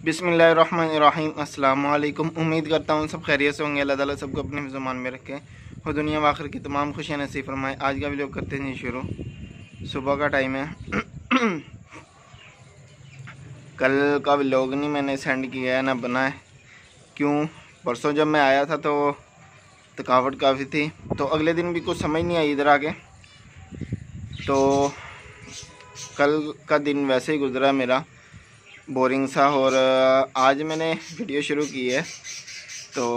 बिस्मिल्लाहिर्रहमानिर्रहीम। अस्सलाम वालेकुम। उम्मीद करता हूँ सब खैरियत से होंगे। अल्लाह ताला सबको अपने ज़ुबान में रखे और दुनिया व आखिर की तमाम खुशियाँ नसीब फरमाए। आज का वीडियो करते हैं शुरू। सुबह का टाइम है। कल का व्लॉग नहीं मैंने सेंड किया है, ना बना है। क्यों? परसों जब मैं आया था तो थकावट काफ़ी थी, तो अगले दिन भी कुछ समझ नहीं आई इधर आके। तो कल का दिन वैसे ही गुजरा मेरा, बोरिंग सा। और आज मैंने वीडियो शुरू की है। तो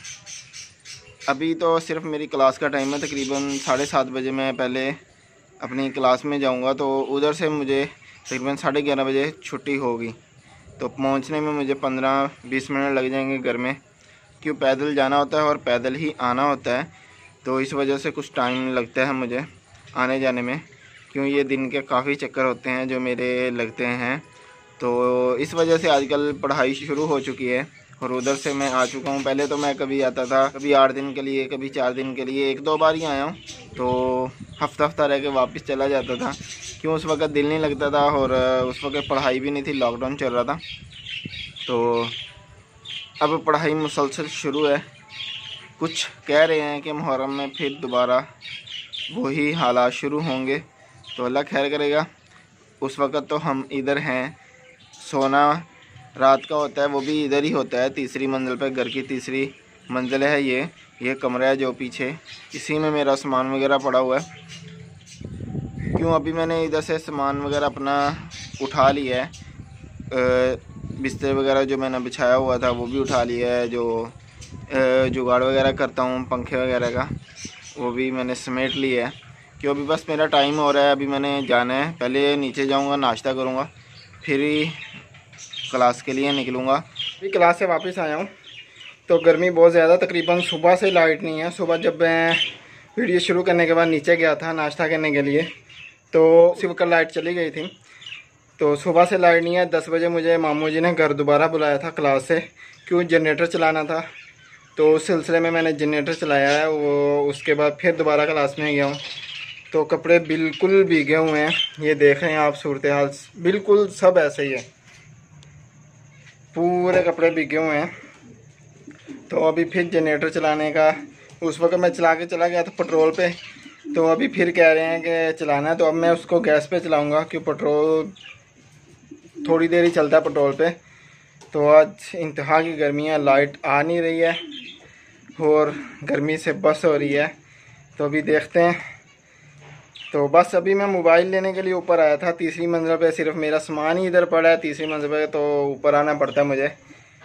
अभी तो सिर्फ मेरी क्लास का टाइम है, तकरीबन 7:30 बजे मैं पहले अपनी क्लास में जाऊंगा। तो उधर से मुझे तकरीबन 11:30 बजे छुट्टी होगी। तो पहुंचने में मुझे 15-20 मिनट लग जाएंगे घर में, क्यों पैदल जाना होता है और पैदल ही आना होता है। तो इस वजह से कुछ टाइम लगता है मुझे आने जाने में, क्यों ये दिन के काफ़ी चक्कर होते हैं जो मेरे लगते हैं। तो इस वजह से आजकल पढ़ाई शुरू हो चुकी है और उधर से मैं आ चुका हूँ। पहले तो मैं कभी आता था, कभी 8 दिन के लिए, कभी 4 दिन के लिए, 1-2 बार ही आया हूँ। तो हफ्ता रह के वापस चला जाता था, क्यों उस वक़्त दिल नहीं लगता था और उस वक़्त पढ़ाई भी नहीं थी, लॉकडाउन चल रहा था। तो अब पढ़ाई मुसलसल शुरू है। कुछ कह रहे हैं कि मुहर्रम में फिर दोबारा वही हालात शुरू होंगे, तो अल्लाह खैर करेगा। उस वक़्त तो हम इधर हैं। सोना रात का होता है वो भी इधर ही होता है, तीसरी मंजिल पर। घर की तीसरी मंजिल है ये कमरा है जो पीछे, इसी में मेरा सामान वगैरह पड़ा हुआ है। क्यों अभी मैंने इधर से सामान वगैरह अपना उठा लिया है। बिस्तर वगैरह जो मैंने बिछाया हुआ था वो भी उठा लिया है। जो जुगाड़ वगैरह करता हूँ पंखे वगैरह का, वो भी मैंने समेट लिया है। क्यों अभी बस मेरा टाइम हो रहा है, अभी मैंने जाना है। पहले नीचे जाऊँगा, नाश्ता करूँगा, फिर ही क्लास के लिए निकलूँगा। अभी क्लास से वापस आया हूँ तो गर्मी बहुत ज़्यादा, तकरीबन सुबह से लाइट नहीं है। सुबह जब मैं वीडियो शुरू करने के बाद नीचे गया था नाश्ता करने के लिए, तो उसी वक्त लाइट चली गई थी। तो सुबह से लाइट नहीं है। 10 बजे मुझे मामू जी ने घर दोबारा बुलाया था क्लास से, क्यों जनरेटर चलाना था। तो उस सिलसिले में मैंने जनरेटर चलाया है वो। उसके बाद फिर दोबारा क्लास में गया हूँ। तो कपड़े बिल्कुल भीगे हुए हैं, ये देख रहे हैं आप। सूरत हाल बिल्कुल सब ऐसे ही है, पूरे कपड़े भीगे हुए हैं। तो अभी फिर जनरेटर चलाने का, उस वक्त मैं चला के चला गया था पेट्रोल पे, तो अभी फिर कह रहे हैं कि चलाना है। तो अब मैं उसको गैस पे चलाऊंगा, क्योंकि पेट्रोल थोड़ी देर ही चलता है पेट्रोल पे। तो आज इंतहा की गर्मी है, लाइट आ नहीं रही है और गर्मी से बस हो रही है। तो अभी देखते हैं। तो बस अभी मैं मोबाइल लेने के लिए ऊपर आया था तीसरी मंजिल पे। सिर्फ मेरा सामान ही इधर पड़ा है तीसरी मंजिल पे, तो ऊपर आना पड़ता है मुझे।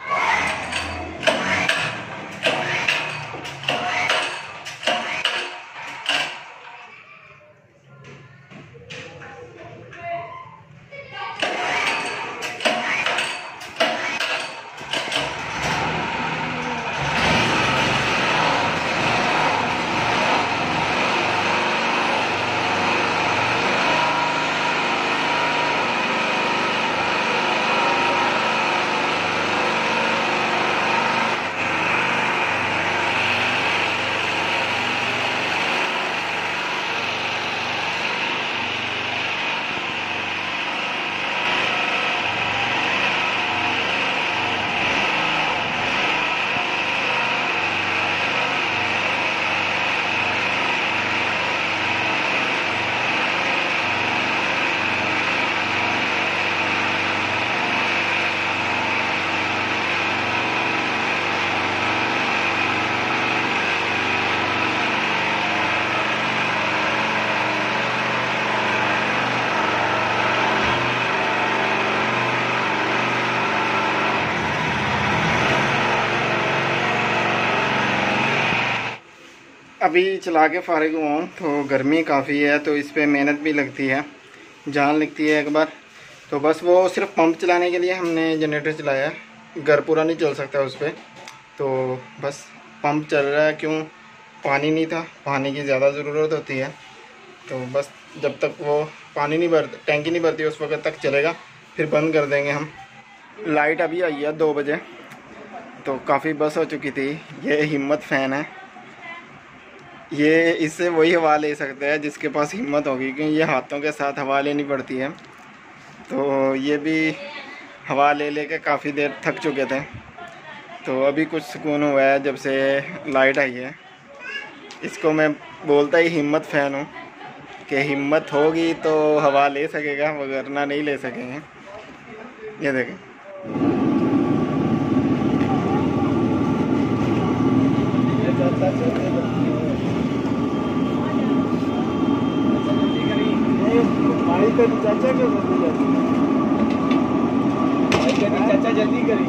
अभी चला के फारिग हुआ हूँ। तो गर्मी काफ़ी है, तो इस पर मेहनत भी लगती है, जान लगती है एक बार। तो बस वो सिर्फ पंप चलाने के लिए हमने जनरेटर चलाया है, घर पूरा नहीं चल सकता उस पर। तो बस पंप चल रहा है, क्यों पानी नहीं था, पानी की ज़्यादा ज़रूरत होती है। तो बस जब तक वो पानी नहीं भर, टैंकी नहीं भरती, उस वक्त तक चलेगा, फिर बंद कर देंगे हम। लाइट अभी आई है 2 बजे, तो काफ़ी बस हो चुकी थी। ये हिम्मत फ़ैन है, ये इससे वही हवा ले सकता है जिसके पास हिम्मत होगी, क्योंकि ये हाथों के साथ हवा लेनी पड़ती है। तो ये भी हवा ले लेके काफ़ी देर थक चुके थे, तो अभी कुछ सुकून हुआ है जब से लाइट आई है। इसको मैं बोलता ही हिम्मत फ़ैन हूँ कि हिम्मत होगी तो हवा ले सकेगा, वरना नहीं ले सकेंगे। ये देखें, चाचा जल्दी करी।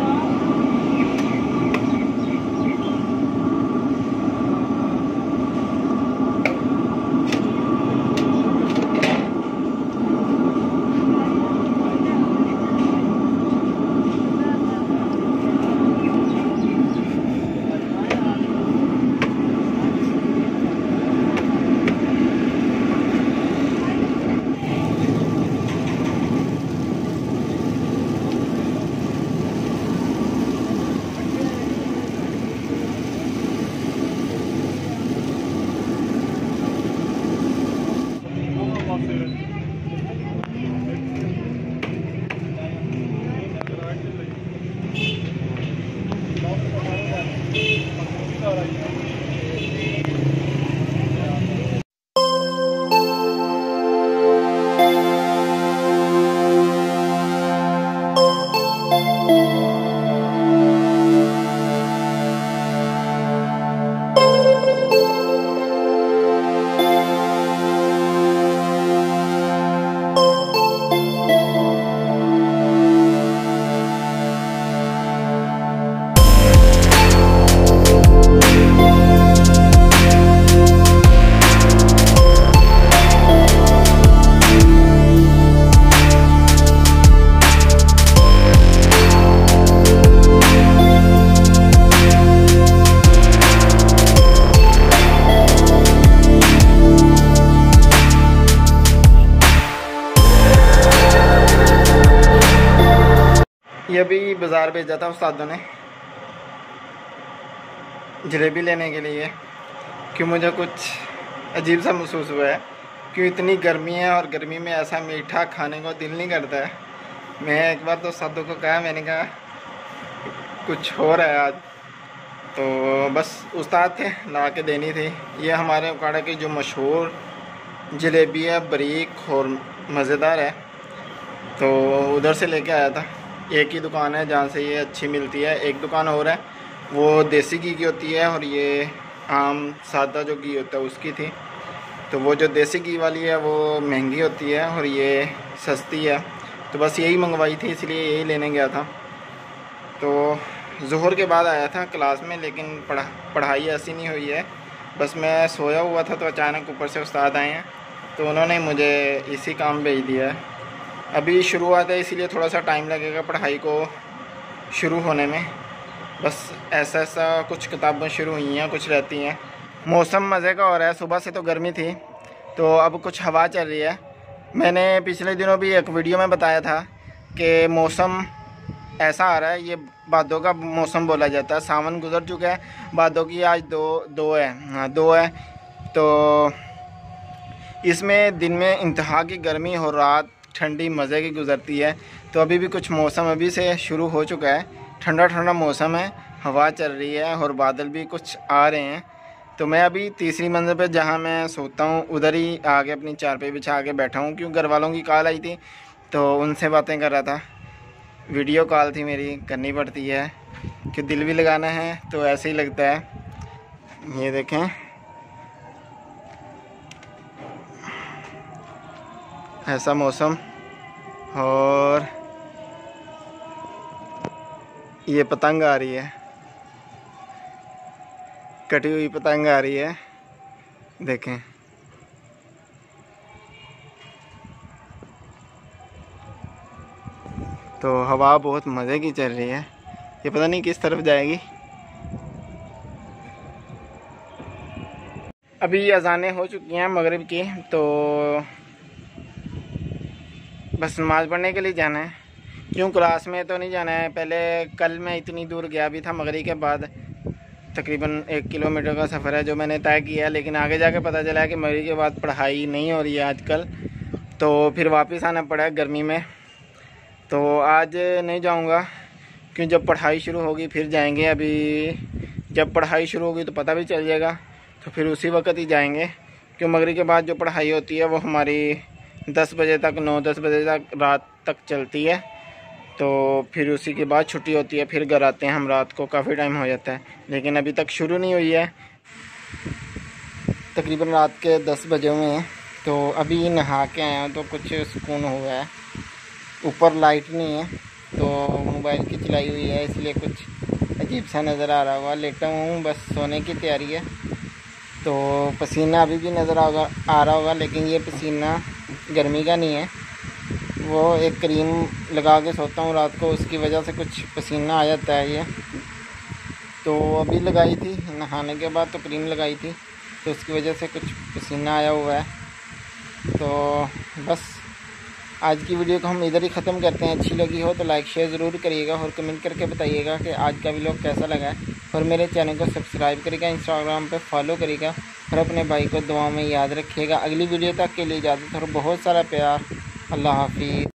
ये अभी बाज़ार भेजा था उस्तादों ने जलेबी लेने के लिए, क्यों मुझे कुछ अजीब सा महसूस हुआ है, क्यों इतनी गर्मी है और गर्मी में ऐसा मीठा खाने को दिल नहीं करता है। मैं एक बार तो उस्तादों को कहा, मैंने कहा कुछ हो रहा है आज, तो बस उस्ताद थे ला के देनी थी। ये हमारे उकाड़ा की जो मशहूर जलेबी है, बारीक और मज़ेदार है, तो उधर से लेके आया था। एक ही दुकान है जहाँ से ये अच्छी मिलती है, एक दुकान और है वो देसी घी की होती है और ये आम सादा जो घी होता है उसकी थी। तो वो जो देसी घी वाली है वो महंगी होती है और ये सस्ती है, तो बस यही मंगवाई थी, इसलिए यही लेने गया था। तो ज़ोहर के बाद आया था क्लास में, लेकिन पढ़ाई ऐसी नहीं हुई है, बस मैं सोया हुआ था तो अचानक ऊपर से उस्ताद आए हैं, तो उन्होंने मुझे इसी काम भेज दिया है। अभी शुरुआत है इसीलिए थोड़ा सा टाइम लगेगा पढ़ाई को शुरू होने में। बस ऐसा कुछ किताबें शुरू हुई हैं, कुछ रहती हैं। मौसम मज़े का हो रहा है, सुबह से तो गर्मी थी, तो अब कुछ हवा चल रही है। मैंने पिछले दिनों भी एक वीडियो में बताया था कि मौसम ऐसा आ रहा है, ये भादों का मौसम बोला जाता है। सावन गुजर चुका है, भादों की आज दो है। तो इसमें दिन में इंतहा की गर्मी और रात ठंडी मज़े की गुजरती है। तो अभी भी कुछ मौसम अभी से शुरू हो चुका है, ठंडा ठंडा मौसम है, हवा चल रही है और बादल भी कुछ आ रहे हैं। तो मैं अभी तीसरी मंजिल पे जहाँ मैं सोता हूँ उधर ही आके अपनी चारपाई बिछा के बैठा हूँ, क्योंकि घर वालों की कॉल आई थी तो उनसे बातें कर रहा था। वीडियो कॉल थी मेरी, करनी पड़ती है कि दिल भी लगाना है तो ऐसे ही लगता है। ये देखें, ऐसा मौसम, और ये पतंग आ रही है, कटी हुई पतंग आ रही है, देखें। तो हवा बहुत मज़े की चल रही है, ये पता नहीं किस तरफ जाएगी। अभी अज़ानें हो चुकी हैं मगरिब की, तो बस नमाज़ पढ़ने के लिए जाना है। क्यों क्लास में तो नहीं जाना है। पहले कल मैं इतनी दूर गया भी था, मगरिब के बाद तकरीबन 1 किलोमीटर का सफ़र है जो मैंने तय किया, लेकिन आगे जाके पता चला कि मगरिब के बाद पढ़ाई नहीं हो रही है आजकल, तो फिर वापस आना पड़ा गर्मी में। तो आज नहीं जाऊंगा क्योंकि जब पढ़ाई शुरू होगी फिर जाएंगे। अभी जब पढ़ाई शुरू होगी तो पता भी चल जाएगा, तो फिर उसी वक्त ही जाएंगे। क्योंकि मगरिब के बाद जो पढ़ाई होती है वो हमारी 10 बजे तक 9-10 बजे तक रात तक चलती है। तो फिर उसी के बाद छुट्टी होती है, फिर घर आते हैं हम रात को, काफ़ी टाइम हो जाता है। लेकिन अभी तक शुरू नहीं हुई है, तकरीबन रात के 10 बजे हुए हैं। तो अभी नहा के आए हैं तो कुछ सुकून हुआ है। ऊपर लाइट नहीं है तो मोबाइल की चलाई हुई है, इसलिए कुछ अजीब सा नज़र आ रहा होगा। लेटा हूँ, बस सोने की तैयारी है। तो पसीना अभी भी नज़र आ रहा होगा, लेकिन ये पसीना गर्मी का नहीं है। वो एक क्रीम लगा के सोता हूँ रात को, उसकी वजह से कुछ पसीना आ जाता है ये। तो अभी लगाई थी नहाने के बाद, तो क्रीम लगाई थी, तो उसकी वजह से कुछ पसीना आया हुआ है। तो बस आज की वीडियो को हम इधर ही ख़त्म करते हैं। अच्छी लगी हो तो लाइक शेयर ज़रूर करिएगा और कमेंट करके बताइएगा कि आज का व्लॉग कैसा लगा है। और मेरे चैनल को सब्सक्राइब करिएगा, इंस्टाग्राम पे फॉलो करिएगा और अपने भाई को दुआ में याद रखिएगा। अगली वीडियो तक के लिए इजाज़त और बहुत सारा प्यार। अल्लाह हाफिज़।